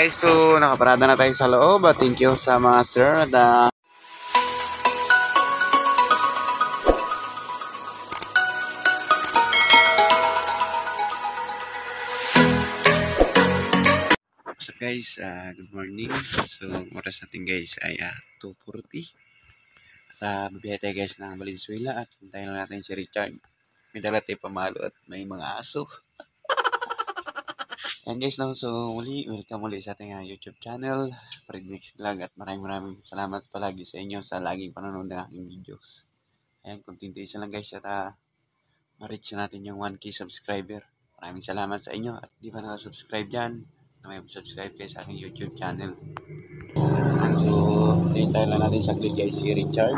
guys, so nakaparada na tayo sa loob. Thank you sa mga sir at what's up guys, good morning. So oras natin guys ay 2:40 at mabihay tayo guys ng Valenzuela at hintayin lang natin si Richard. May dala tayo pamalo at may mga aso. Yan guys, no? So welcome muli sa ating YouTube channel, Fredmix Vlog, at maraming salamat palagi sa inyo sa laging panonood ng aking videos. Ayan, kontintiisa lang guys at ma-reach natin yung 1K subscriber. Maraming salamat sa inyo at di pa nakasubscribe dyan, na may subscribe kayo sa aking YouTube channel. So hintayin lang natin saglit guys si Richard.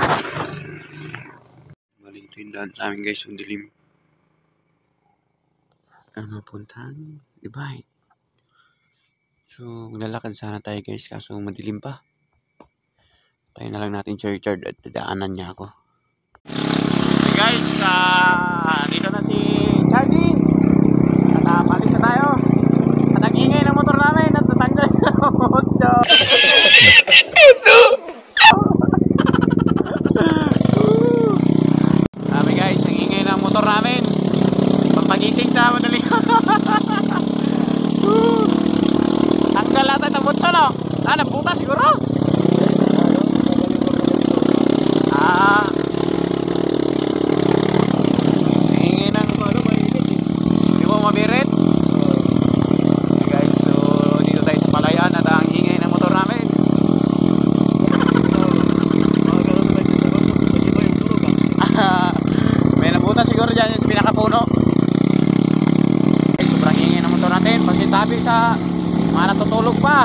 Maling tindahan sa amin guys, yung dilim. Ano mapuntahan? Goodbye. So, maglalakad sana tayo guys, kaso madilim pa. Tayo na lang natin si Richard at dadaanan niya ako. Okay guys, dito na si Charlie. At palis na tayo. At ang ingay ng motor namin at natanggal ng motor. Sabi guys, ang ingay ng motor namin. Pampagising sa madali. Tanggal natin ng butso, no? Nabuta siguro. Hingin ng hindi mo mabirit. Guys, so dito tayo sa Palayan at ang hingin ng motor namin. May nabuta siguro dyan yung pinakapuno. Sobrang hingin ng motor natin. Pagkitabi sa mga natutulog pa.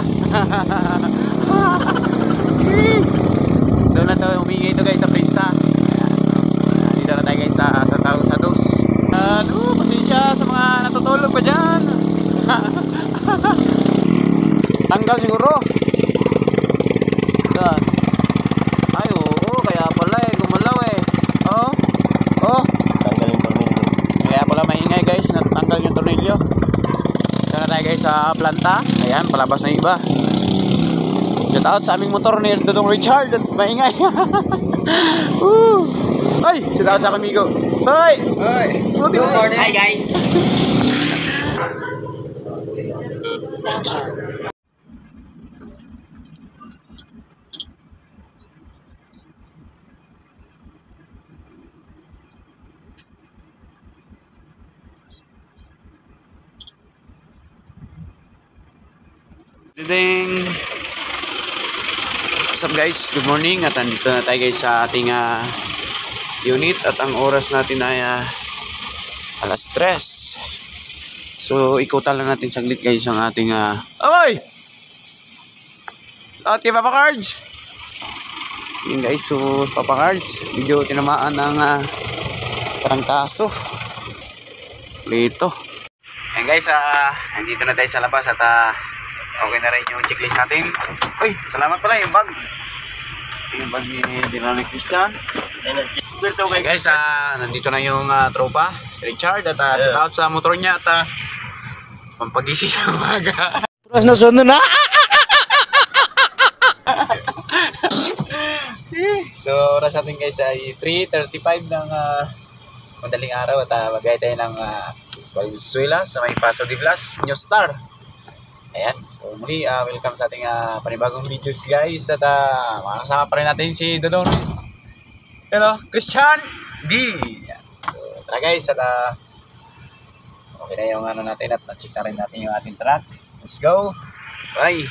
So na to, humingi ito guys sa Prinsa. Dito na tayo guys sa dos. Pasensya sa mga natutulog pa dyan. Tanggal siguro. Ay oo, kaya pala gumalaw Oh tanggal yung tornilyo. Kaya pala maingay guys, natanggal yung tornilyo. Sana tayo guys sa planta. Ayan, palabas na iba. Shout out sa aming motor ni Dodong Richard at maingay. Ay, shout out sa amigo. Hoy! Good morning. Hi guys. Ding. What's up guys? Good morning at andito na tayo guys sa ating unit at ang oras natin ay 3:00. So ikutan lang natin saglit guys ang ating Aboy! At kay Papa Cards. Yun guys, so Papa Cards medyo tinamaan ng trangkaso dito. Ayan guys, andito na tayo sa labas at okay na rin yung checklist natin. Uy, salamat pala yung bag. Yung bag ni Dinamic Christian. Okay guys, nandito na yung tropa, Richard, at shout out sa motor niya at pampagising ng umaga. Pras na sunod na! So, oras natin guys ay 3:35 ng madaling araw at magaya tayo ng Valenzuela sa may Paso de Blas, New Star. Ayan, so muli welcome sa ating panibagong videos guys at makakasama pa rin natin si Dodong Christian D. So tara guys at okay na yung natin at na-check na rin natin yung ating track. Let's go, bye.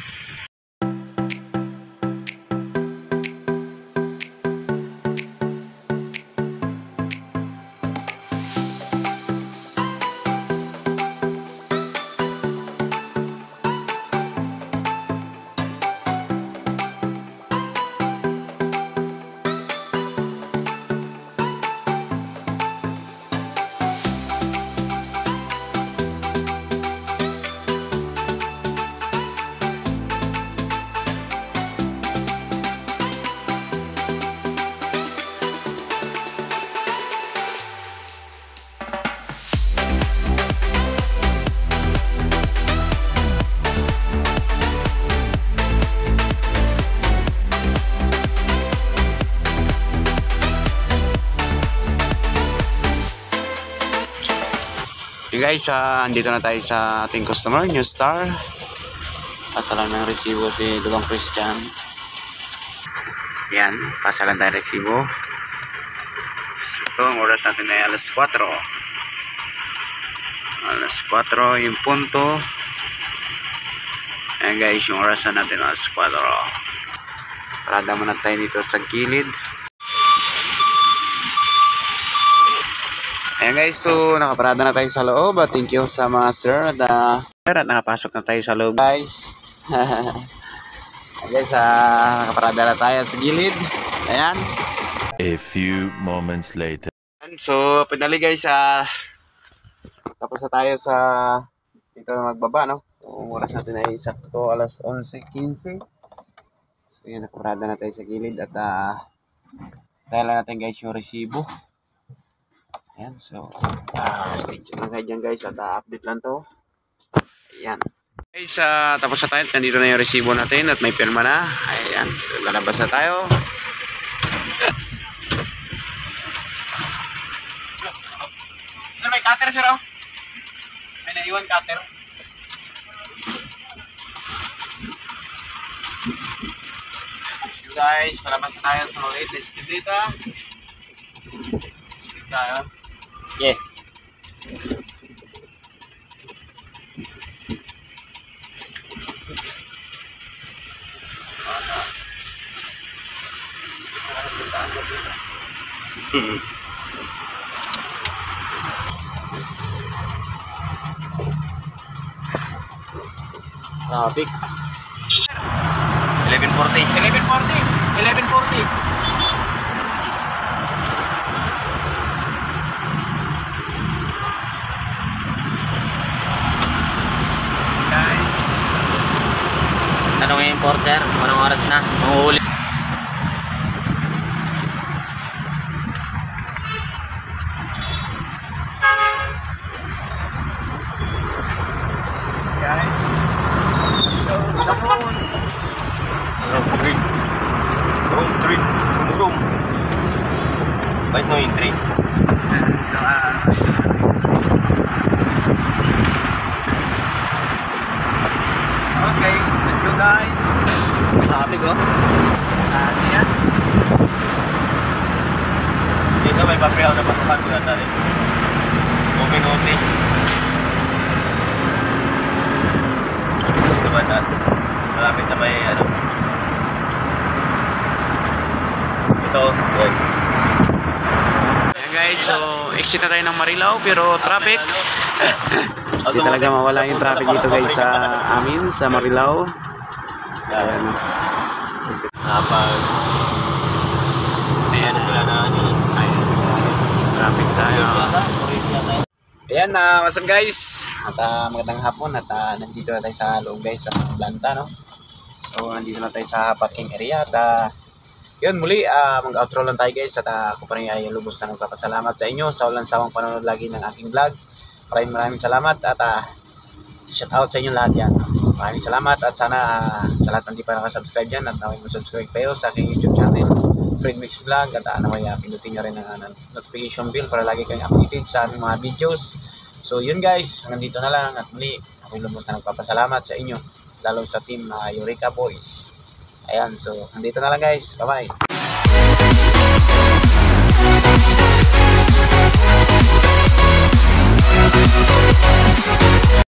Okay guys, andito na tayo sa ating customer, New Star. Pasa lang ng resibo si Dugong Christian. Yan, pasa lang tayo resibo. So, ito, ang oras natin ay alas 4. Alas 4 yung punto. Ayan guys, yung oras natin alas 4. Parada muna tayo dito sa gilid. Ayan guys, so nakaparada na tayo sa loob. Thank you sa mga sir. At nakapasok na tayo sa loob guys. Ayan guys, nakaparada na tayo sa gilid. Ayan. A few moments later. So, pinali guys, tapos na tayo sa dito magbaba, no? So, oras natin ay sakto alas 11:15. So, yan, nakaparada na tayo sa gilid at tayo lang natin guys yung resibo. Ayan, so, stay tuned lang kayo dyan guys at update lang to. Ayan. Guys, tapos na tayo. Nandito na yung resibo natin at may pirma na. Ayan, so lalabas na tayo. Sir, may cutter sir, oh. May naiwan cutter. So guys, palabas na tayo sa latest data. Tayo. Yeah. Traffic. 11:40. 11:40. Guys. Tanongin po sir, anong oras na? Manguhuli. Guys. So, tapon. Room. Bait no yung 3. Okay, let's go guys. Sabi ko. Yan. Dito may papihaw na pasukan ko na tayo. Uminguti. Diba na? Malapit na may ano. Ito. Yan. Ayan guys, so exit na tayo ng Marilao pero traffic. Hindi talaga mawala yung traffic dito guys sa amin, sa Marilao. Ayan. Kapag ayan na sila na ano. Ayan. Traffic tayo. Ayan, what's up guys? At magandang hapon at nandito na tayo sa loob guys sa planta, no? So nandito na tayo sa parking area at yun muli, mag-outro lang tayo guys at ako pa rin ay lubos na nagpapasalamat sa inyo sa walang sawang panonood lagi ng aking vlog. Maraming salamat at shout out sa inyo lahat yan. Maraming salamat at sana sa lahat ng di pa nakasubscribe dyan at naway mo subscribe kayo sa aking YouTube channel Fred Mix Vlog at naway pindutin nyo rin ang notification bell para lagi kayong updated sa aming mga videos. So yun guys, hanggang dito na lang at muli ako'y lubos na nagpapasalamat sa inyo lalo sa team Eureka Boys. Ayan, so nandito na lang guys, bye bye.